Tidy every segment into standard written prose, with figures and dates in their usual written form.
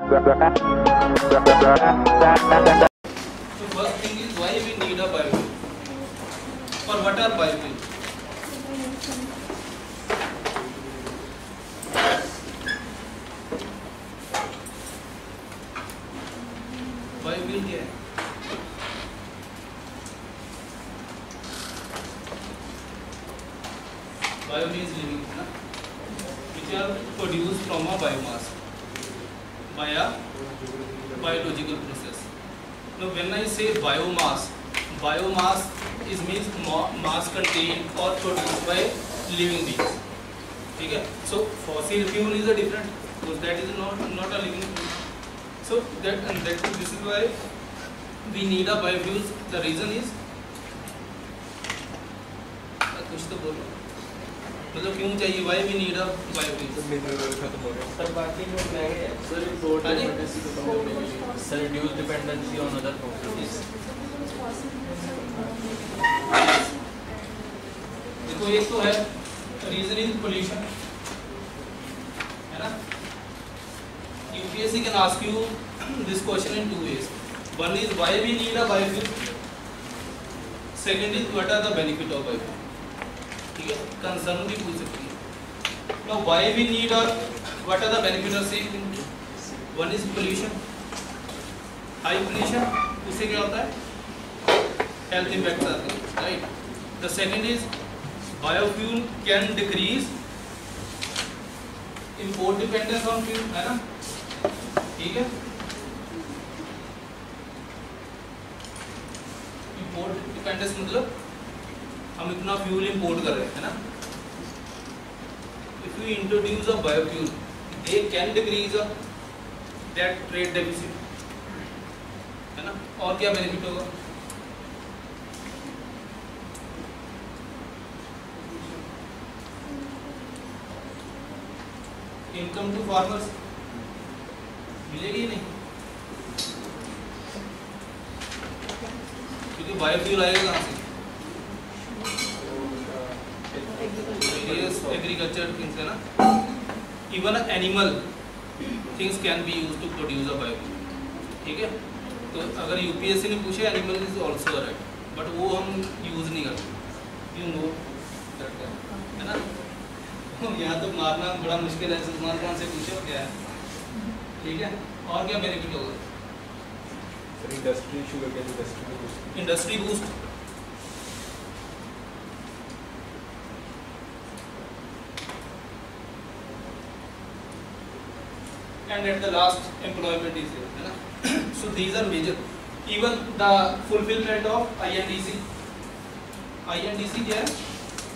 So first thing is why we need a biofuel, or what are biofuels? Biofuel क्या है? Bio means living, na? Which are produced from a biomass by a biological process. Now, when I say biomass, biomass is means mass contained or produced by living beings. ठीक है? So fossil fuel is a different, because that is not a living fuel. So this is why we need a biofuels. The reason is कुछ तो बोलो, मतलब क्यों चाहिए? Why we need a biofuels? Sir बाकी लोग कहेंगे sir import sir reduce dependency on other properties. देखो एक तो है रीजन इज पोल्यूशन, है ना? UPSC can ask you this question in two ways. One is why we need a biofuel. Second is what are the benefit of biofuel. ठीक है, concern भी पूछ सकती है. Now why we need or what are the benefit of same thing? One is pollution. High pollution उससे क्या होता है? Health impacts आते हैं, right? The second is biofuel can decrease import dependence on fuel, है ना? ठीक है, इंपोर्ट डिपेंडेंस मतलब हम इतना फ्यूल इंपोर्ट कर रहे हैं, ना? If you introduce a biofuel they can decrease that trade deficit, है ना? और क्या बेनिफिट होगा? इनकम टू फार्मर्स मिलेगी नहीं, क्योंकि बायोफ्यूल आएगा कहाँ से? एग्रीकल्चर थिंग्स, है ना? Even animal things can be use to produce a biofuel. ठीक है, तो अगर यूपीएससी ने पूछे animal is also right, but वो हम यूज नहीं करते, यू नो, है ना? यहाँ तो मारना बड़ा मुश्किल है. सलमान खान से पूछो क्या है. ठीक है, और क्या बेनिफिट होगा? Industry, sugar cane industry, industry boost, and at the last employment is there, है ना? So these are major. Even the fulfilment of INDC. INDC क्या है?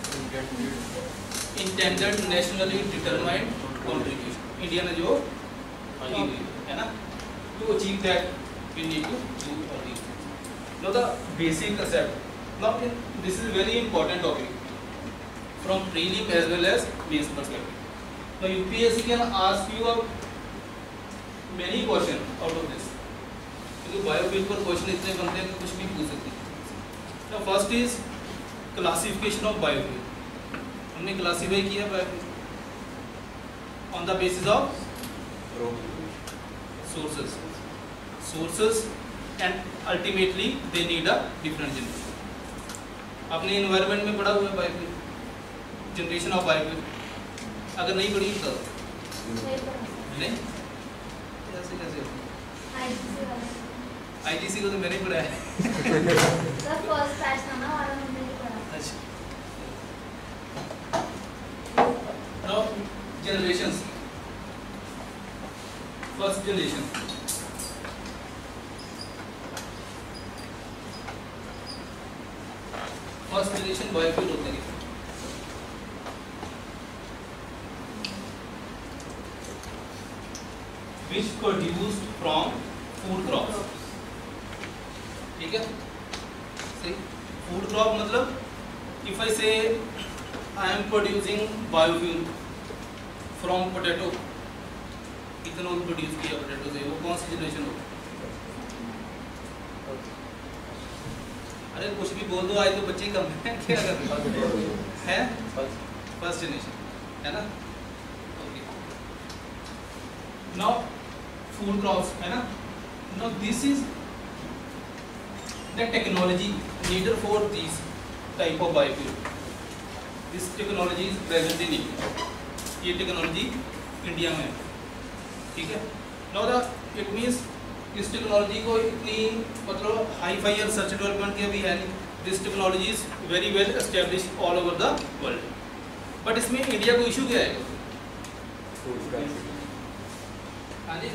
Intended nationally determined contribution. India ने जो है ना, to achieve that we need to do all these things. Now the basic concept. Now this is very important topic from prelim as well as mains perspective. Now UPSC can ask you many question out of this. क्योंकि biofuel पर question इतने बनते हैं कि कुछ भी पूछ सकते हैं. Now first is classification of biofuel. हमने क्लासीफाई किया biofuel on the basis of sources and ultimately they need a different generation. आपने environment में पढ़ा हुआ है बायोफ्यूल, generation of biofuel? अगर नहीं पढ़ी तो नहीं, कैसे IGC को तो मैंने पढ़ा है. फर्स्ट बैच था ना, और हमने नहीं पढ़ा. अच्छा, now generations. First generation. First generation biofuel होते हैं which produced from food crops. ठीक है, सही. Food crop मतलब if I say I am producing biofuel from potato, ethanol produce किया पोटैटो से, वो कौन सी जनरेशन होगी? अरे कुछ भी बोल दो, आज तो बच्चे कम हैं, क्या कर रहे हैं? फर्स्ट जनरेशन, है ना? ओके. नाउ फूड क्रॉप्स है ना. Now this is the technology needed for these type of biofuel. This technology is present in India. ये टेक्नोलॉजी इंडिया में है, ठीक है. Now the it means इस टेक्नोलॉजी को इतनी मतलब हाई फाई रिसर्च डेवलपमेंट की अभी है नहीं. This technology is very well established all over the world. But इसमें इंडिया को इशू क्या है? हाँ जी,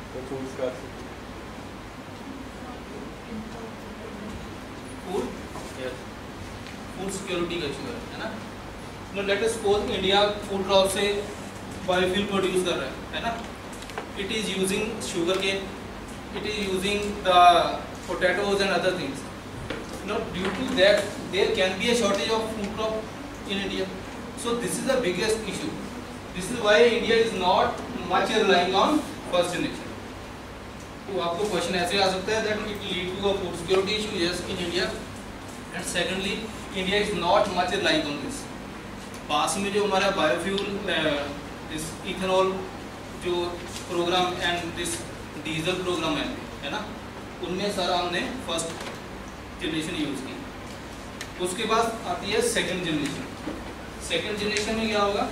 फूड सिक्योरिटी का इशू है ना. No let us suppose India food crop से बायोफ्यूल प्रोड्यूस कर रहा है ना. It is using sugar cane, it is using the potatoes and other things. Now due to that there can be a shortage of food crop in India. So this is the biggest issue. This is why India is not much relying on first generation. तो आपको question ऐसे आ सकता है that it lead to a food security issue yes in India. And secondly India is not much relying on this. पास में जो हमारा biofuel this ethanol जो programme and this diesel programme है ना, उनमें सारा हमने फर्स्ट जनरेशन यूज़ की. उसके बाद आती है सेकंड जनरेशन. सेकंड जनरेशन में क्या होगा?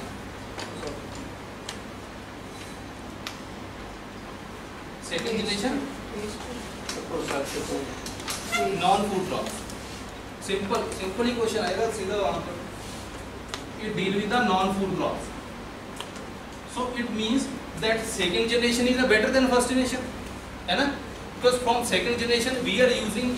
Second generation non food crop. Simple ही क्वेश्चन आएगा सीधा वहाँ पर. ये deal with the non food crop. So it means that second generation is better than first generation, है ना? Because from second generation we are using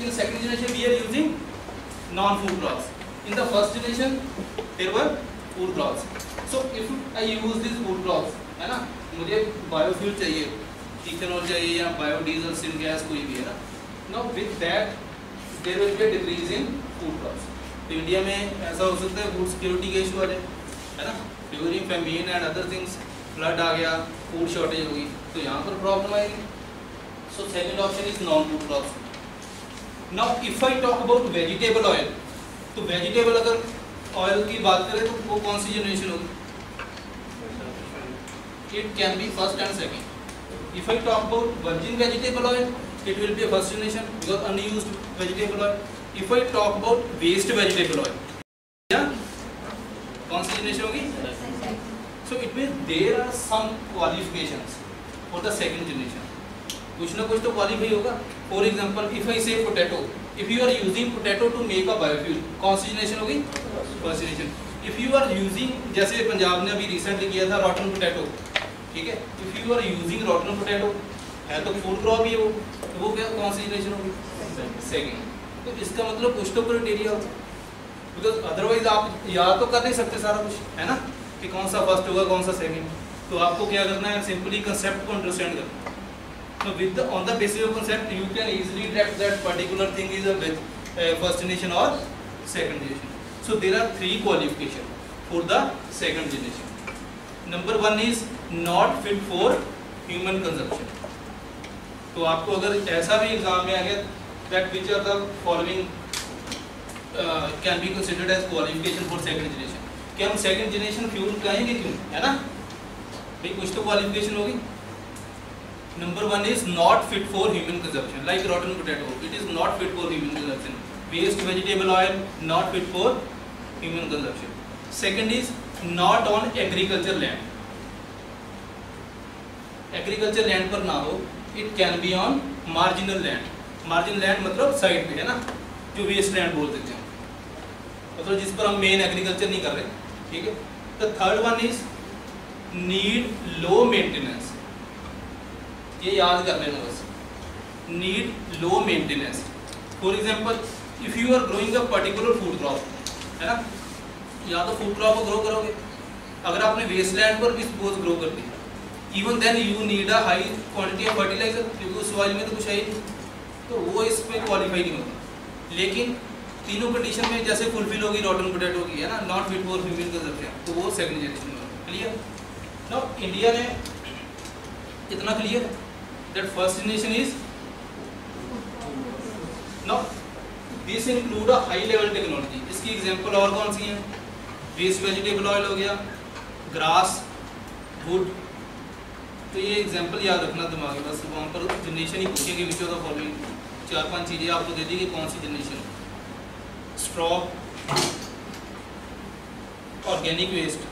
non-food crops. In the first generation there were food crops. So if I use these food crops, है ना, मुझे biofuel चाहिए, ethanol चाहिए या biodiesel, syngas कोई भी है ना. Now with that there will be a decrease in food crops. तो इंडिया में ऐसा हो सकता है फूड सिक्योरिटी का इशू आ जाए, है ना. During famine and other things flood आ गया, फूड शॉर्टेज होगी, तो यहाँ पर प्रॉब्लम आएगी. So second option is non food crops. Now if I talk about vegetable oil, तो वेजिटेबल अगर ऑयल की बात करें तो वो कौन सी जनरेशन होगी? It can be first and second. If I talk about virgin vegetable oil it will be first generation because unused vegetable oil. If I talk about waste vegetable oil, क्या कौन सी जनरेशन होगी? So it means there are some qualifications for the second generation. कुछ ना कुछ तो qualify होगा. For example, if I say potato, if you are using potato to make a biofuel, कौन सी जनरेशन होगी? First generation. If you are using, जैसे पंजाब ने अभी रिसेंटली किया था rotten potato, ठीक है. If you are using rotten potato, है तो फूड क्रॉप ही वो क्या कौन सी जनरेशन होगी? सेकंड. तो इसका मतलब कुछ तो क्राइटेरिया होगा, बिकॉज अदरवाइज आप याद तो कर नहीं सकते सारा कुछ, है ना, कि कौन सा फर्स्ट होगा कौन सा सेकंड. तो आपको क्या करना है? सिंपली कंसेप्ट को अंडरस्टैंड करना. तो with on the basis of concept you can easily detect that particular thing is first generation और second generation. So there are 3 qualification for the second generation. Number 1 is not fit for human consumption. तो आपको अगर ऐसा भी exam में आ गया that which are the following can be considered as qualification for second generation. कि हम सेकंड जनरेशन फ्यूल कहेंगे क्यों, है ना भाई, कुछ तो क्वालिफिकेशन होगी. Number 1 is not fit for human consumption, like rotten potato, it is not fit for human consumption. Waste vegetable oil not fit for human consumption. Second is not on agriculture land. Agriculture land पर ना हो. It can be on marginal land. Marginal land मतलब side पे, है ना, जो waste land बोल देते हैं, मतलब जिस पर हम मेन एग्रीकल्चर नहीं कर रहे, ठीक है. The third one is need low maintenance. ये याद कर लेना बस, need low maintenance. For example if you are growing a particular food crop, है ना, या तो फूड क्रॉप को ग्रो करोगे, अगर आपने वेस्ट लैंड पर भी सपोज ग्रो कर दी, even then you need a high quantity of fertiliser, क्योंकि उस सॉइल में तो कुछ है ही नहीं, तो वो इसमें क्वालिफाई नहीं होगा. लेकिन तीनों कंडीशन में जैसे फुलफिल होगी रॉटन पोटैटो की, है ना, not fit for human consumption, तो वो सेकंड जनरेशन में. क्लियर? नाउ इंडिया ने इतना clear that first generation is now this include a high level technology. इसकी एग्जांपल और कौन सी हैं? वेस्ट वेजिटेबल ऑयल हो गया, ग्रास, वुड, तो ये एग्जांपल याद रखना दिमाग में, बस वहाँ पर जनरेशन ही पूछेगी विच ऑफ द फॉलोइंग, 4-5 चीज़ें आपको दे दी कि कौन सी generation, straw, organic waste,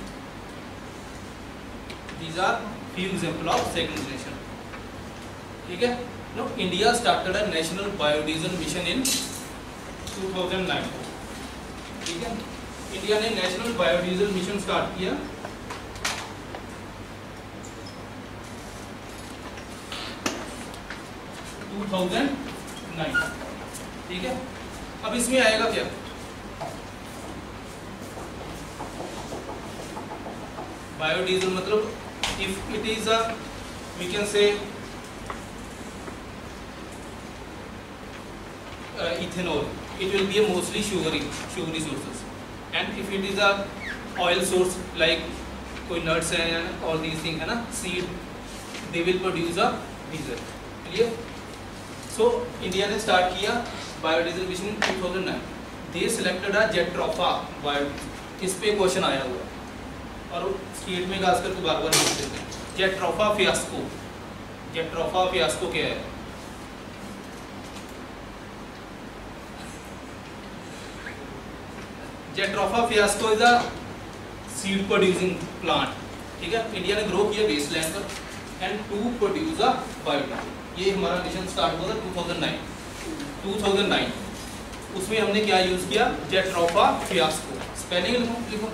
these are few example of second generation. ठीक है। No, India started a national biodiesel mission in 2009। ठीक है, इंडिया ने नेशनल बायोडीजल मिशन स्टार्ट किया 2009। ठीक है, अब इसमें आएगा क्या, बायोडीजल मतलब if it is a we can say ethanol, it will be a mostly sugary sources, and if it is a oil source like कोई nuts है all these things है ना, seed, they will produce a diesel। clear? so India ने start किया biodiesel mission in 2009। they selected a Jatropha biodiesel, इस पे question आया हुआ और स्टेट में खास करके बार बार पूछ देते हैं। जेट्रोफा फियास्को, जेट्रोफा फियास्को क्या है, jatropha fiasco is a seed producing plant. ठीक है, इंडिया ने ग्रो किया बेसलैंड पर and to produce a biodiesel. ये हमारा मिशन स्टार्ट हुआ था 2009। उसमें हमने क्या यूज किया, जेट्रोफा फियास्को। स्पेलिंग लिखो,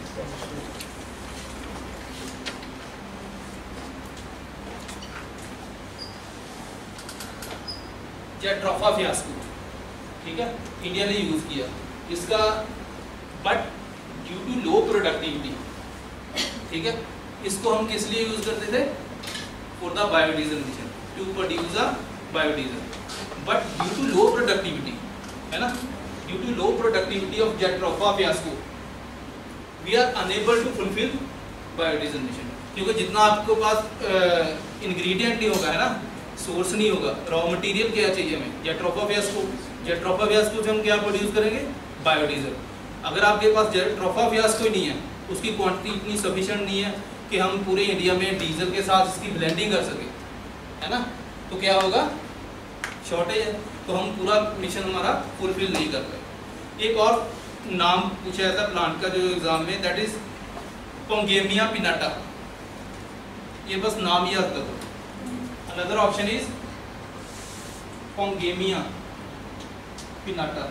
जेट्रोफा फियास्को। ठीक है, इंडिया ने यूज किया इसका, but due to low productivity. ठीक है, इसको हम किस लिए यूज करते थे, for the biodiesel mission, to produce a biodiesel, but due to low productivity, है ना, due to low productivity of jatropha fiasco we are unable to fulfil biodiesel mission. क्योंकि जितना आपके पास इंग्रेडिएंट नहीं होगा, है ना, सोर्स नहीं होगा, रॉ मटेरियल क्या चाहिए हमें, जेट्रोफा फियास्को। जेट्रोफा फियास्को से हम क्या प्रोड्यूस करेंगे, बायोडीजल। अगर आपके पास जेट्रोफा फियास्को ही नहीं है, उसकी क्वांटिटी इतनी सफिशिएंट नहीं है कि हम पूरे इंडिया में डीजल के साथ इसकी ब्लेंडिंग कर सके, है ना, तो क्या होगा, शॉर्टेज है, तो हम पूरा मिशन हमारा फुलफिल नहीं कर पाए। एक और नाम पूछा था प्लांट का जो एग्जाम में, दैट इज पोंगेमिया पिनाटा। ये बस नाम याद करो। Another option is pongamia pinnata.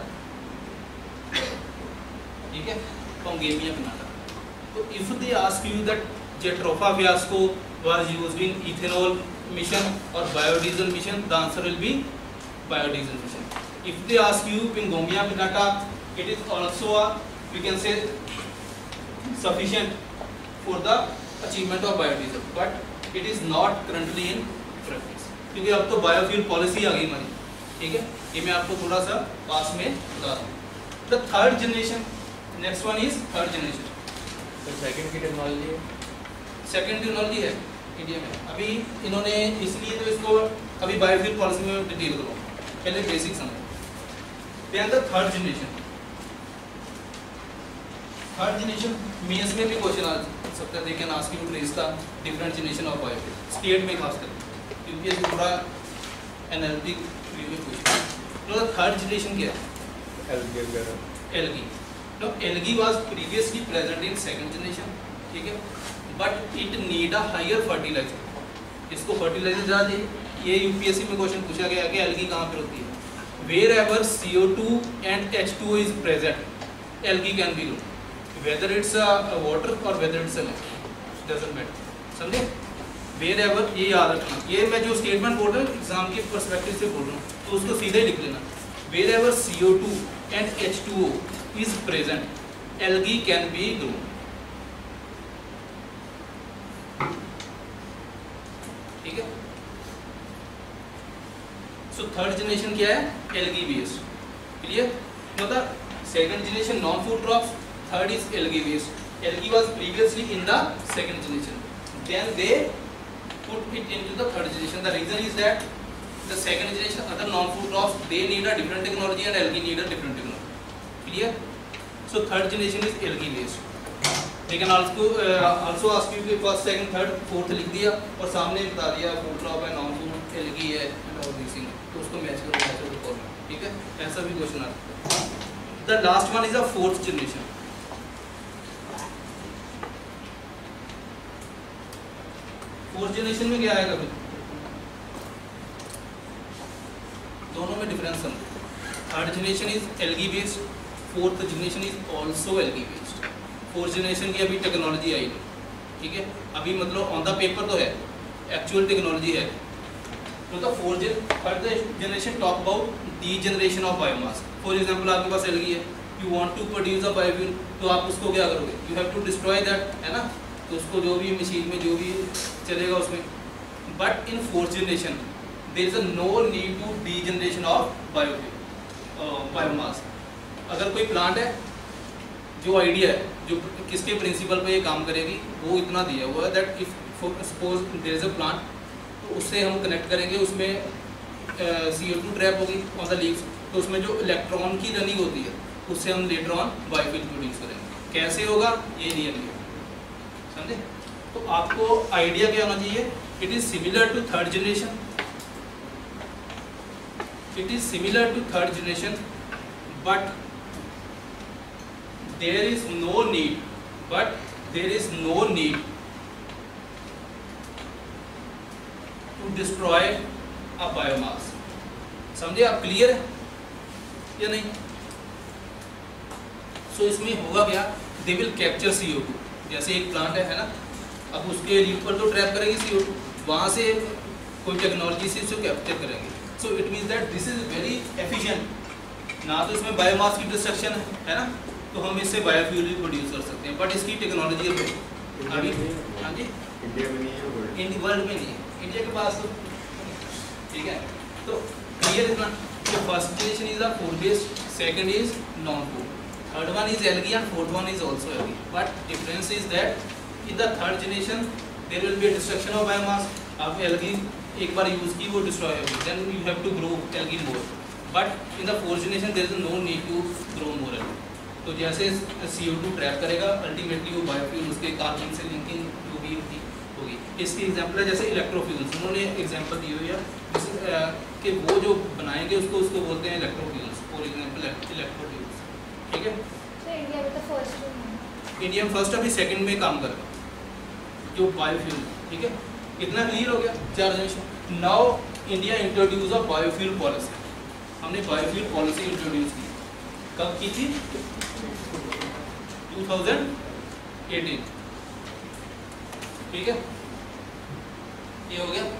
ठीक है, पोंगेमिया पिनाटा। तो if they ask you that jatropha fiasco was used in ethanol mission और biodiesel mission, the answer will be biodiesel mission. If they ask you pongamia pinnata, it is also a, we can say, sufficient for the achievement of biodiesel, but it is not currently in practice, क्योंकि अब तो biofuel policy आ गई हमारी। ठीक है, ये मैं आपको थोड़ा सा पास में बता दूँ। The third generation, next one is third generation. तो सेकंड की टेक्नोलॉजी है, सेकंड टेक्नोलॉजी है इंडिया में। अभी इन्होंने इसलिए तो इसको अभी बायोफ्यूल पॉलिसी में डिटेल करो, पहले बेसिक समझो। Then the third generation. Third generation mains में भी क्वेश्चन आ सकता है, they can ask you to raise the different generation of biofuel, state में खास करके, क्योंकि ये पूरा एनालिटिक व्यू में क्वेश्चन। तो थर्ड जनरेशन क्या है, algae. No, algae was previously present in second generation. ठीक है, but it need a higher fertiliser. इसको फर्टिलाइजर ज़्यादा चाहिए। ये यूपीएससी में क्वेश्चन पूछा गया कि एल्गी कहाँ पर होती है, wherever CO2 and H2O is present, algae can be grown, whether it's a water or whether it's a land, doesn't matter। समझे, wherever, ये याद रखना। ये मैं जो स्टेटमेंट बोल रहा हूँ एग्जाम के पर्सपेक्टिव से बोल रहा हूँ, तो उसको सीधे लिख लेना। wherever CO2 and H2O is present, algae can be grown। ठीक है, सो थर्ड जनरेशन क्या है, एल्गी बेस्ड। क्लियर, मतलब second generation non food crops, third is algae based. Algae was previously in the second generation, then they put it into the third generation. The reason is that the second generation other non-food crops, they need a different technology and algae need a different technology. Clear? So third generation is algae based. They can also ask you कि first second third fourth लिख दिया और सामने बता दिया food crop है, non food, algae है and all this thing, तो उसको मैच करो नेचुरल फॉर्मेट, ठीक है, ऐसा भी क्वेश्चन आता है। The last one is a fourth generation. Fourth generation में क्या आएगा फिर, दोनों में डिफरेंस समझो। Third generation is algae based, fourth generation is also algae based. Fourth generation की अभी टेक्नोलॉजी आई नहीं, ठीक है, अभी मतलब ऑन द पेपर तो है, एक्चुअल टेक्नोलॉजी है। तो the third generation talk about degeneration of biomass. For example आपके पास एल्गी है, you want to produce a biofuel, तो आप उसको क्या करोगे, you have to destroy that, है ना, तो उसको जो भी मशीन में जो भी चलेगा उसमें। But in fourth generation there is a no need to degeneration of biomass. अगर कोई प्लांट है, जो आइडिया है, जो किसके प्रिंसिपल पे ये काम करेगी, वो इतना दिया हुआ है that if suppose there is a plant, तो उससे हम कनेक्ट करेंगे, उसमें CO2 ट्रैप होगी ऑन द लीव्स, तो उसमें जो इलेक्ट्रॉन की रनिंग होती है उससे हम लेटर ऑन बायोफ्यूल प्रोड्यूस करेंगे। कैसे होगा ये नियम है, समझे। तो आपको आइडिया क्या होना चाहिए, it is similar to third generation, it is similar to third generation, but there is no need to destroy a biomass। समझे आप, क्लियर है या नहीं। सो इसमें होगा क्या, दे विल कैप्चर CO2, जैसे एक प्लांट है ना, अब उसके लीफ पर तो ट्रैप करेंगे CO2, वहाँ से कोई टेक्नोलॉजी से इसको कैप्चर करेंगे। So it means that this is very efficient, ना तो इसमें बायोमास की डिस्ट्रक्शन है ना, तो हम इससे बायोफ्यूल भी प्रोड्यूस कर सकते हैं, बट इसकी टेक्नोलॉजी अभी, हाँ जी, इंडिया में नहीं है, वर्ल्ड में नहीं है, इंडिया के पास तो, ठीक है। तो क्लियर इतना, तो first generation is a food based, second is non food, third one is algae and fourth one is also algae, but difference is that in the third generation there will be a destruction of biomass. आप algae एक बार use की वो destroy होगी, then you have to grow algae more, but in the fourth generation there is no need to grow more algae. तो जैसे CO2 trap करेगा, ultimately वो बायोफ्यूल उसके कार्बन से लिंकिंग जो भी होगी। इसकी एग्जांपल है जैसे इलेक्ट्रोफ्यूल्स, उन्होंने एग्जांपल दी हुई है कि वो जो बनाएंगे उसको बोलते हैं इलेक्ट्रोफ्यूल्स, फॉर एग्जांपल इलेक्ट्रोफ्यूल्स, ठीक है। तो इंडिया में तो फर्स्ट में, इंडिया में फर्स्ट, अभी सेकंड में काम करेगा जो बायोफ्यूल, ठीक है। कितना क्लियर हो गया, 4 generation. Now India introduce a biofuel policy, हमने बायोफ्यूल पॉलिसी इंट्रोड्यूस की, कब की थी, 2018, ठीक है, ये हो गया।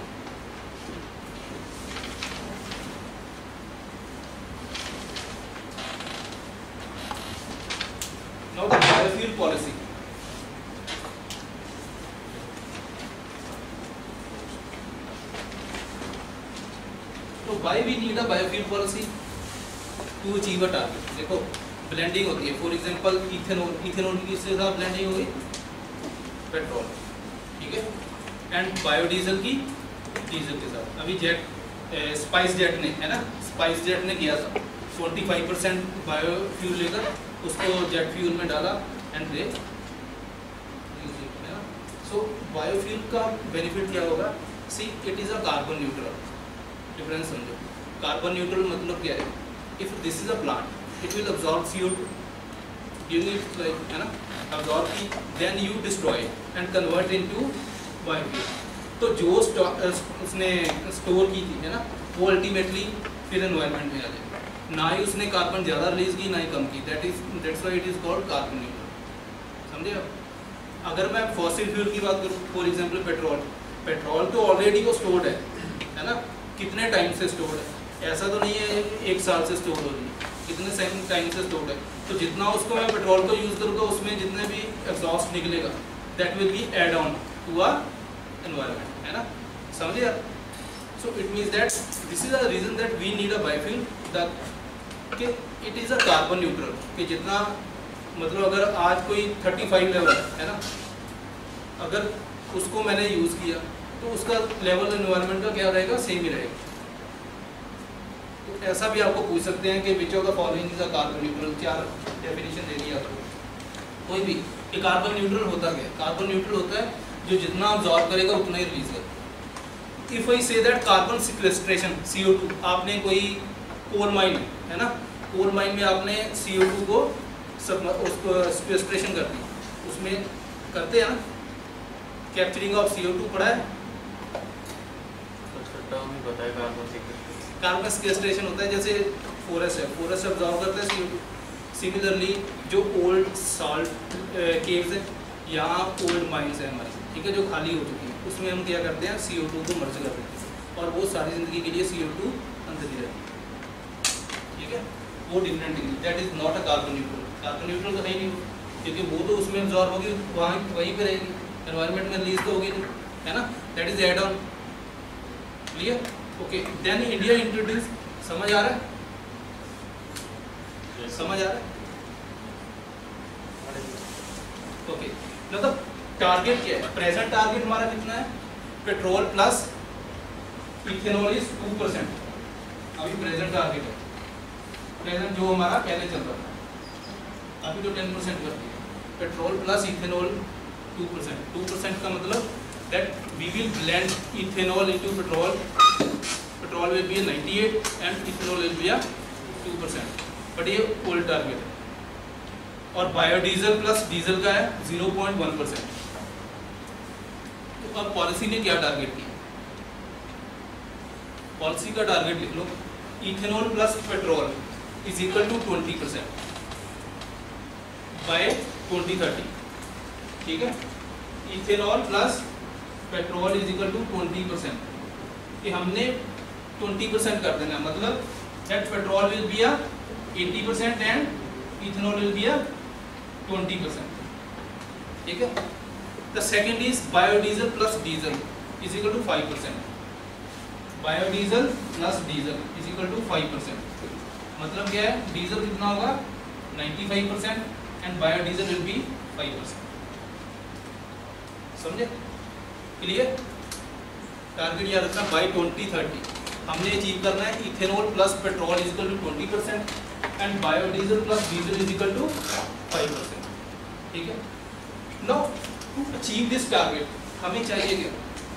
नाउ द बायोफ्यूल पॉलिसी, तो why we need a biofuel policy to achieve a target। देखो ब्लेंडिंग होती है, फॉर एग्जांपल इथेनॉल, इथेनॉल की किसके साथ ब्लेंडिंग होगी, पेट्रोल, ठीक है, एंड बायोडीजल की डीजल के साथ। अभी स्पाइस जेट ने, है ना, स्पाइस जेट ने किया था 45% बायोफ्यूल लेकर उसको जेट फ्यूल में डाला एंड दे, है ना। सो बायोफ्यूल का बेनिफिट क्या होगा, see it is a carbon neutral. Difference समझो, कार्बन न्यूट्रल मतलब क्या है, if this is a plant it will absorb CO2 during its life, है ना, अब्सॉर्ब की, then you destroy and convert into biofuel. तो जो उसने स्टोर की थी, है ना, वो अल्टीमेटली फिर एनवायरनमेंट में आ जाएगा, ना ही उसने कार्बन ज़्यादा रिलीज की ना ही कम की, that's why it is called carbon neutral. समझे आप। अगर मैं फॉसिल फ्यूल की बात करूँ, फॉर एग्जांपल पेट्रोल तो ऑलरेडी वो स्टोर्ड है ना, कितने टाइम से स्टोर्ड है, ऐसा तो नहीं है 1 साल से स्टोर हो रही है, कितने टाइम से स्टोर्ड है। तो जितना उसको मैं पेट्रोल को यूज़ करूँगा उसमें जितने भी एग्जॉस्ट निकलेगा that will be add on to a environment, है ना, समझे यार। So it means that this is a reason that we need a biofuel, that कि it is a carbon neutral, कि जितना मतलब अगर आज कोई 35 लेवल है ना, अगर उसको मैंने यूज़ किया तो उसका लेवल एनवायरनमेंट का क्या रहेगा, सेम ही रहेगा। तो ऐसा भी आपको पूछ सकते हैं कि which of the following is a carbon neutral, 4 definition दे दी आपको, कोई भी कि कार्बन न्यूट्रल होता क्या है? कार्बन न्यूट्रल होता है जो जितना अब्जॉर्ब करेगा उतना ही रिलीज करेगा। If I say that carbon sequestration CO2, आपने कोई कोल माइन है ना, कोल माइन में आपने CO2 को उसको सिक्वेस्ट्रेशन कर दी, उसमें करते हैं ना कैप्चरिंग ऑफ CO2 पड़ा है, टर्म ही बताया कार्बन सिक्वेस्ट्रेशन। कार्बन सिक्वेस्ट्रेशन होता है जैसे फॉरेस्ट है, फॉरेस्ट अब्जॉर्ब करता है CO2। सिमिलरली जो ओल्ड साल्ट केव्स है या ओल्ड माइंस है हमारी, ठीक है, जो खाली हो चुकी है, उसमें हम क्या करते हैं CO2 को मर्ज कर देते हैं और वो सारी ज़िंदगी के लिए CO2 अंदर ही रहती है, ठीक है। वो different degree, that is not a carbon neutral. Carbon neutral तो है ही नहीं, क्योंकि वो तो उसमें अब्जॉर्ब होगी, वहाँ वहीं पे रहेगी, एनवायरनमेंट में रिलीज तो होगी नहीं, है ना, that is add on. Clear? Okay, then India introduce, समझ आ रहा है? समझ आ रहा है? ओके, मतलब टारगेट क्या है? प्रेजेंट टारगेट हमारा कितना है? Petrol plus ethanol is 2%। अभी प्रेजेंट टारगेट है, प्रेजेंट जो हमारा पहले चल रहा था, अभी तो 10% कर दिया। Petrol plus ethanol 2%। 2% का मतलब that we will blend ethanol into petrol, petrol will be 98 and ethanol will be 2%, but ये ओल्ड टारगेट है। और बायोडीजल प्लस डीजल का है 0.1%। तो अब पॉलिसी ने क्या टारगेट किया? पॉलिसी का टारगेट लिख लो, ethanol plus petrol is equal to 20% by 2030, ठीक है। Ethanol plus petrol is equal to 20%, कि हमने 20% कर देना, मतलब that petrol will be 80% and ethanol will be 20%, ठीक है। The second is biodiesel plus diesel is equal to 5%। Biodiesel plus diesel is equal to 5%, मतलब क्या है? डीजल कितना होगा? 95% एंड बायोडीजल विल बी 5%। समझे? क्लियर? टारगेट याद रखना, बाय 2030 हमने अचीव करना है ethanol plus petrol is equal to 20% and biodiesel plus diesel is equal to 5%, ठीक है। Now to achieve this target हमें चाहिए क्या?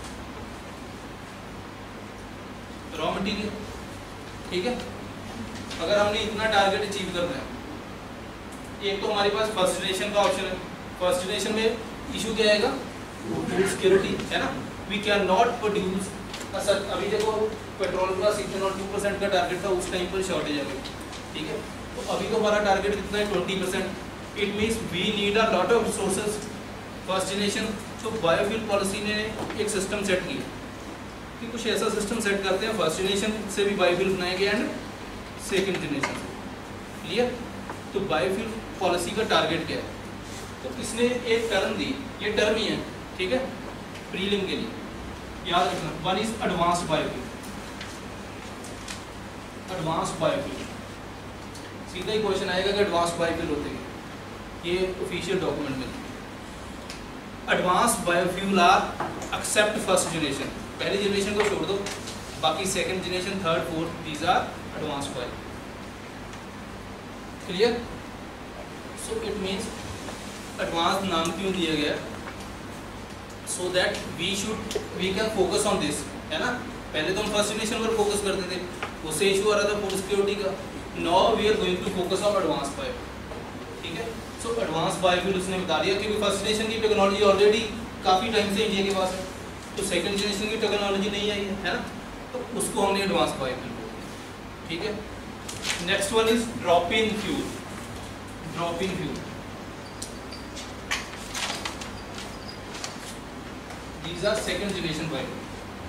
रॉ मटेरियल, ठीक है। अगर हमने इतना टारगेट अचीव करना है, एक तो हमारे पास फर्स्ट जनरेशन का ऑप्शन है। फर्स्ट जनरेशन में इशू क्या आएगा? फूड सिक्योरिटी, है ना। वी कैन नॉट प्रोड्यूस, अभी देखो पेट्रोल प्लस इथेनॉल 2% का टारगेट था, उस टाइम पर शॉर्टेज आ गई, ठीक है। तो अभी तो हमारा टारगेट कितना है? 20%। It means we need a lot of resources first generation. तो बायोफ्यूल पॉलिसी ने एक सिस्टम सेट किया कि कुछ ऐसा सिस्टम सेट करते हैं फर्स्ट जनरेशन से भी बायोफ्यूल बनाएंगे एंड सेकेंड जनरेशन से। क्लियर? तो बायोफ्यूल पॉलिसी का टारगेट क्या है? तो इसने एक टर्म दी, ये टर्म ही है, ठीक है, प्रीलिम के लिए याद रखना। One is advanced biofuel. Advanced biofuel, सीधा ही क्वेश्चन आएगा कि एडवांस्ड बायोफ्यूल होते हैं, ये ऑफिशियल डॉक्यूमेंट में। Advanced biofuel are except first generation, पहली जनरेशन को छोड़ दो, बाकी second generation, third, fourth, these are advanced biofuel. Clear? So it means advance नाम क्यों दिया गया? So that we can focus on this, है ना। पहले तो हम फर्स्ट जनरेशन पर फोकस करते थे, उससे इशू आ रहा था फूड सिक्योरिटी का। Now we are going to focus on advance biofuel, ठीक है। सो एडवांस बायोफ्यूल उसने बता दिया, क्योंकि फर्स्ट जनरेशन की टेक्नोलॉजी ऑलरेडी काफ़ी टाइम से इंडिया के पास है, तो सेकंड जनरेशन की टेक्नोलॉजी नहीं आई है ना, तो उसको हमने एडवांस बायोफ्यूल बोलते हैं, ठीक है। Next one is drop in fuel. Drop in fuel, these are second generation biofuel.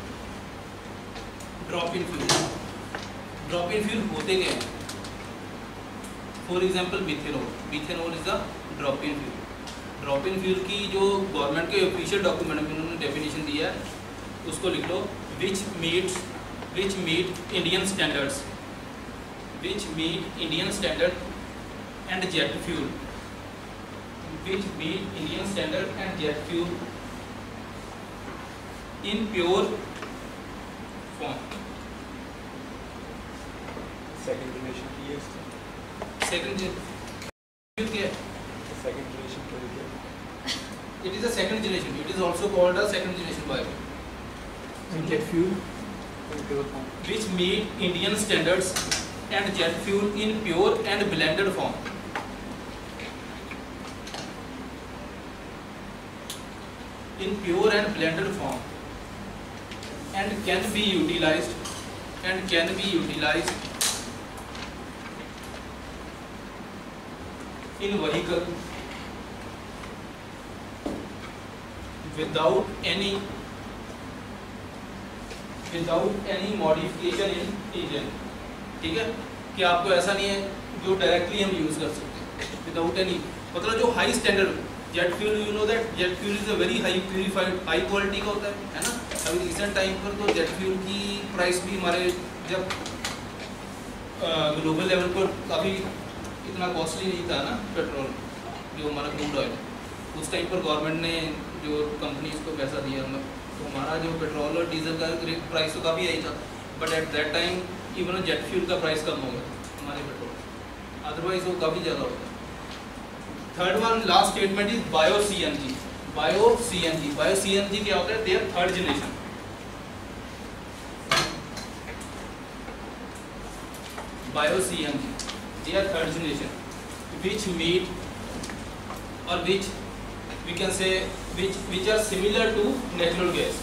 Drop in fuel, drop in fuel होते क्या हैं? For example methanol, methanol is a drop in fuel. Drop in fuel की जो government के official document में उन्होंने definition दिया है, उसको लिख लो, which meet Indian standards, which meet Indian standard and jet fuel, which meet Indian standard and jet fuel in pure form. Second generation की है इसका? सेकंड क्या है? Second generation क्या है? generation. It is also called a second generation bio. And jet fuel in pure form. Which meet Indian standards and jet fuel in pure and blended form. In pure and blended form, and can be utilized in vehicle without any modification in engine. ठीक है, कि आपको ऐसा नहीं है जो directly हम use कर सकते हैं विदाउट एनी, मतलब जो high standard jet fuel, you know that jet fuel is a very high purified high quality का होता है ना। अभी रिसेंट टाइम पर तो जेट फ्यूल की प्राइस भी हमारे जब ग्लोबल लेवल पर काफ़ी इतना कॉस्टली नहीं था ना पेट्रोल, जो हमारा क्रूड ऑयल, उस टाइम पर गवर्नमेंट ने जो कंपनीज को पैसा दिया, तो हमारा जो पेट्रोल और डीजल का प्राइस तो काफ़ी हाई था, but at that time even jet fuel का प्राइस कम हो गया हमारे पेट्रोल, अदरवाइज वो काफ़ी ज़्यादा होता है। Third one last statement is bio CNG. Bio CNG क्या होता है? They are third generation. Bio CNG they are third generation which meet or which we can say which are similar to natural gas.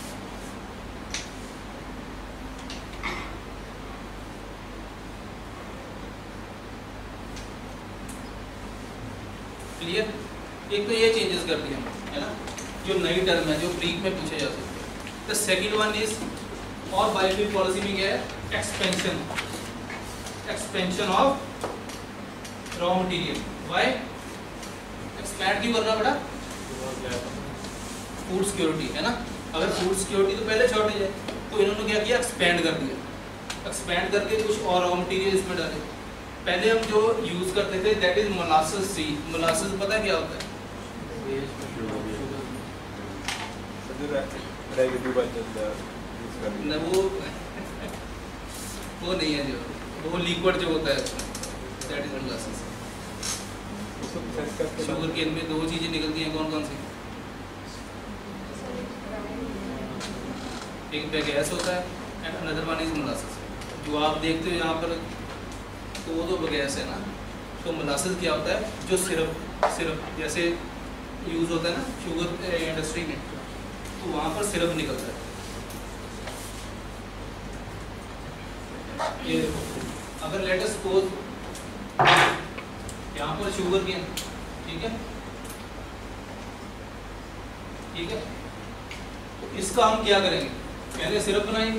Clear? एक तो ये changes कर दिए है ना, जो नई टर्म है जो ब्रीक में पूछे जा सकते हैं। द सेकेंड वन इज, और बायोफ्यूल पॉलिसी में क्या है? Expansion of raw material. Why expand क्यों करना पड़ा? फूड सिक्योरिटी है ना, अगर फूड सिक्योरिटी तो पहले शॉर्टेज है, तो इन्होंने क्या किया? एक्सपेंड कर दिया, एक्सपेंड करके कुछ और रॉ मटेरियल इसमें डाले। पहले हम जो यूज करते थे that is molasses C. Molasses पता है क्या होता है? न वो नहीं है, जो वो लिक्विड जो होता है that is molasses. Sugar cane में दो चीजें निकलती हैं, कौन कौन सी? एक पे गैस होता है and another one is molasses. जो आप देखते हो यहाँ पर तो वो तो गैस है ना, तो मोलासेस क्या होता है? जो सिरप जैसे यूज होता है ना शुगर इंडस्ट्री में, तो वहाँ पर सिरप निकलता है। ये अगर लेट अस सपोज यहाँ पर शुगर केन, ठीक है, तो इसका हम क्या करेंगे? पहले सिरप बनाएंगे,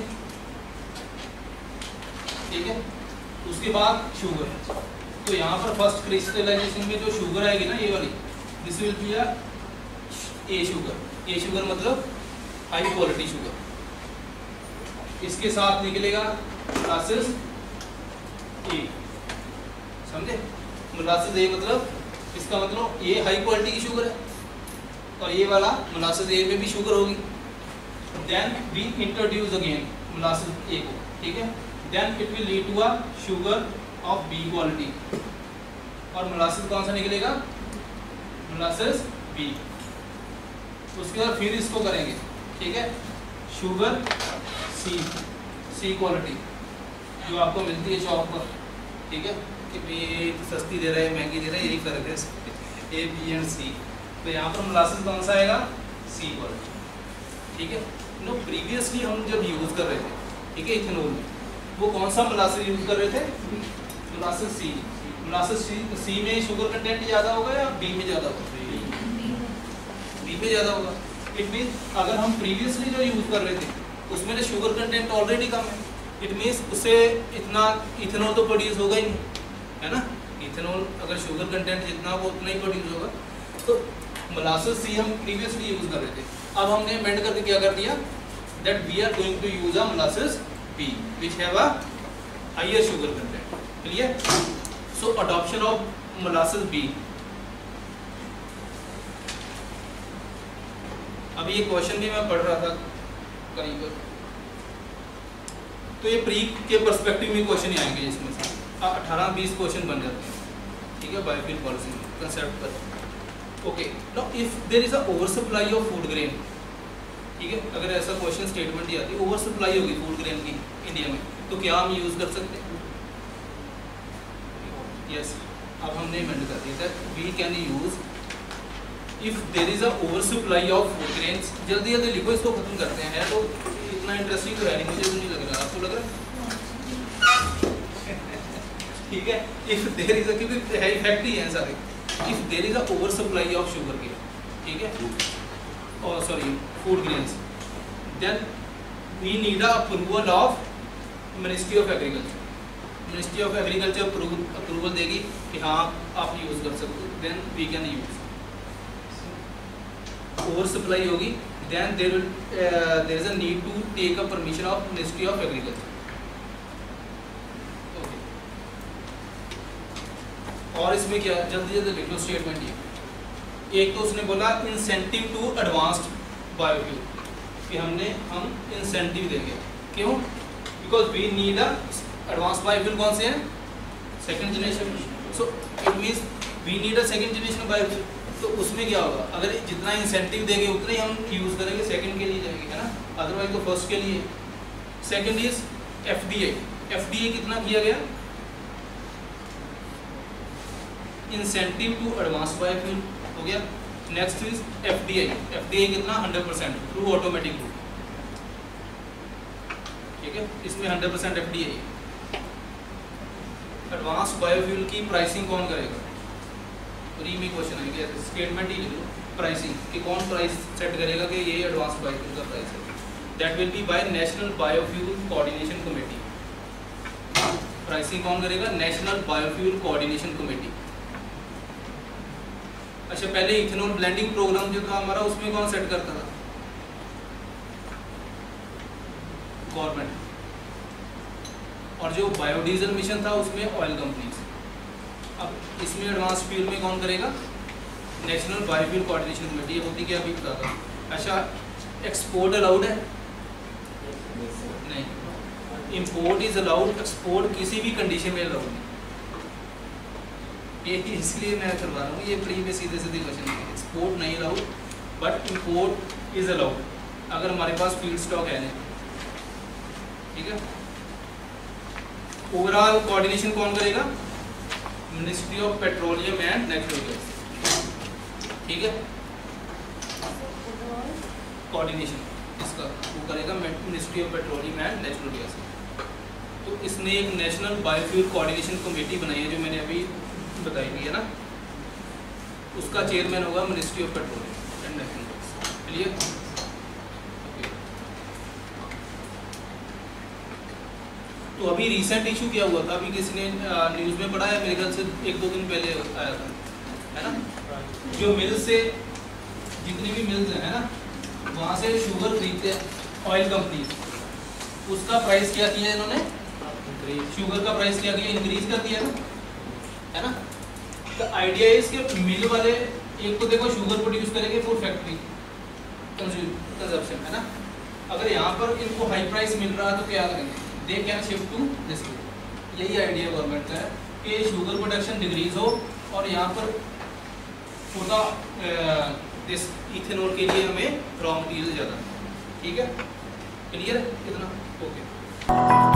ठीक है, उसके बाद शुगर। तो यहाँ पर फर्स्ट क्रिस्टलाइजेशन में जो शुगर आएगी ना, ये वाली, this will be a A sugar. A sugar मतलब हाई क्वालिटी शुगर। इसके साथ निकलेगा मोलासेस ए, समझे? मोलासेस ए मतलब इसका मतलब ये हाई क्वालिटी की शुगर है, और ये वाला मोलासेस ए में भी शुगर होगी। Then we introduce again molasses A को, ठीक है, then it will lead to a sugar of B quality। और मोलासेस कौन सा निकलेगा? Molasses B। उसके बाद फिर इसको करेंगे, ठीक है, शुगर C क्वालिटी जो आपको मिलती है शॉप पर, ठीक है, कि ये सस्ती दे रहा है महंगी दे रहा है, यही फर्क है A B एंड C। तो यहाँ पर मोलासेस कौन सा आएगा? C क्वालिटी, ठीक है। नो प्रीवियसली हम जब यूज कर रहे थे, ठीक है, इथेनॉल में, वो कौन सा मोलासेस यूज कर रहे थे? Molasses C. मोलासेस सी में शुगर कंटेंट ज़्यादा होगा या बी में ज़्यादा होगा? बी में ज़्यादा होगा। इट मीन्स अगर हम प्रीवियसली जो यूज कर रहे थे उसमें तो शुगर कंटेंट ऑलरेडी कम है, इट मीन्स उससे इतना इथेनॉल तो प्रोड्यूस होगा ही नहीं, है ना। इथेनॉल अगर शुगर कंटेंट जितना हो उतना ही प्रोड्यूस होगा। तो मोलासेस सी हम प्रीवियसली यूज कर रहे थे, अब हमने अमेंड करके क्या कर दिया? That we are going to use a molasses B which have a higher sugar content। clear? So adoption of molasses B। अभी ये क्वेश्चन भी मैं पढ़ रहा था कहीं पर, तो ये प्री के पर्सपेक्टिव में क्वेश्चन ही आएंगे, इसमें से 18-20 क्वेश्चन बन जाते हैं, ठीक है, बायोफ्यूल पॉलिसी में कंसेप्ट पर। Okay, now if there is a over supply of food grain, ठीक है, अगर ऐसा क्वेश्चन स्टेटमेंट ही आती है ओवर सप्लाई होगी फूड ग्रेन की इंडिया में, तो क्या हम यूज कर सकते हैं? यस, अब हमने इमेंट कर दिया था we can use if there is a over supply of food grains. जल्दी जल्दी लिखो, इसको खत्म करते हैं। है तो इतना इंटरेस्टिंग तो है नहीं, मुझे तो नहीं लग रहा, आपको लग रहा है? ठीक है, इफ देयर इज अ, क्योंकि है इफेक्ट ही है सारे, if there is a over supply of sugar cane, ठीक है, और sorry food grains, then we need a approval of ministry of agriculture. Ministry of agriculture approval देगी कि हाँ आप यूज कर सकते हो, then we can use. Over supply होगी, then there is a need to take a permission of ministry of agriculture. और इसमें क्या, जल्दी जल्दी लिख लो स्टेटमेंट ये। एक तो उसने बोला इंसेंटिव टू एडवांस्ड बायोफ्यूल, कि हम इंसेंटिव देंगे, क्यों? Because we need a advanced biofuel. कौन से हैं? Second generation. So it means we need a second generation biofuel. तो उसमें क्या होगा, अगर जितना इंसेंटिव देंगे उतना ही हम यूज करेंगे, सेकंड के लिए जाएंगे, है ना, अदरवाइज तो फर्स्ट के लिए। Second is FDA. एफडीए कितना किया गया? इंसेंटिव टू एडवांस बायोफ्यूल हो गया। Next is FDI. एफडीआई कितना? 100% थ्रू ऑटोमेटिक रूट, ठीक है, इसमें 100% एफडीआई। एडवांस बायोफ्यूल की प्राइसिंग कौन करेगा? री में क्वेश्चन आएगा, स्टेटमेंट ही लिख लो, प्राइसिंग कि कौन प्राइस सेट करेगा कि ये एडवांस बायोफ्यूल का प्राइस है। That will be by national biofuel coordination committee. Pricing कौन करेगा? National biofuel coordination committee. अच्छा, पहले इथेनॉल ब्लेंडिंग प्रोग्राम जो था हमारा, उसमें कौन सेट करता था? गवर्नमेंट। और जो बायोडीजल मिशन था उसमें ऑयल कंपनीज। अब इसमें एडवांस फ्यूल में कौन करेगा? National biofuel coordination committee. ये होती क्या अभी बताता हूँ। अच्छा, एक्सपोर्ट अलाउड है? नहीं। इंपोर्ट इज अलाउड, एक्सपोर्ट किसी भी कंडीशन में अलाउड नहीं। ये इसलिए मैं करवा रहा हूँ, ये प्री में सीधे सीधे क्वेश्चन है। एक्सपोर्ट नहीं allowed but import is allowed, अगर हमारे पास फील्ड स्टॉक है नहीं, ठीक है। ओवरऑल कोऑर्डिनेशन कौन करेगा? Ministry of petroleum and natural gas, ठीक है। कोऑर्डिनेशन इसका वो करेगा ministry of petroleum and natural gas. तो इसने एक नेशनल बायोफ्यूल कोऑर्डिनेशन कमेटी बनाई है, जो मैंने अभी बताई हुई है ना, उसका चेयरमैन होगा ministry of petroleum and natural gas. Clear? तो अभी रिसेंट इशू क्या हुआ था, अभी किसी ने न्यूज़ में पढ़ा है, मेरे ख्याल से 1-2 दिन पहले आया था, है ना। जो मिल से जितनी भी मिल्स हैं, है ना, वहाँ से शुगर खरीदते हैं ऑयल कंपनीज, उसका प्राइस क्या किया इन्होंने? शुगर का प्राइस क्या किया? इंक्रीज कर दिया ना, है ना। तो आइडिया इज कि मिल वाले एक तो देखो शुगर प्रोड्यूस करेंगे फॉर फैक्ट्री कंजप्शन, है ना। अगर यहाँ पर इनको हाई प्राइस मिल रहा है तो क्या करेंगे? They can shift to this. यही आइडिया गवर्नमेंट का है कि शुगर प्रोडक्शन डिक्रीज हो और यहाँ पर पूरा दिस इथेनॉल के लिए हमें रॉ मटेरियल ज़्यादा, ठीक है। क्लियर है? कितना? ओके।